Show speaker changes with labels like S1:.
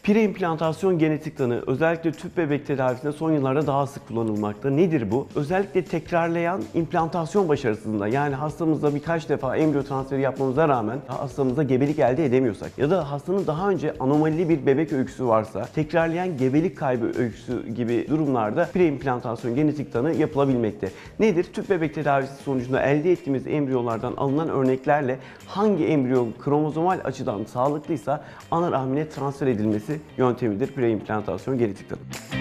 S1: Preimplantasyon genetik tanı özellikle tüp bebek tedavisinde son yıllarda daha sık kullanılmakta. Nedir bu? Özellikle tekrarlayan implantasyon başarısızlığında, yani hastamızda birkaç defa embriyo transferi yapmamıza rağmen hastamızda gebelik elde edemiyorsak ya da hastanın daha önce anomalili bir bebek öyküsü varsa, tekrarlayan gebelik kaybı öyküsü gibi durumlarda preimplantasyon genetik tanı yapılabilmekte. Nedir? Tüp bebek tedavisi sonucunda elde ettiğimiz embriyolardan alınan örneklerle hangi embriyo kromozomal açıdan sağlıklıysa ana rahmine transfer edilmesi yöntemidir preimplantasyon genetik tanı.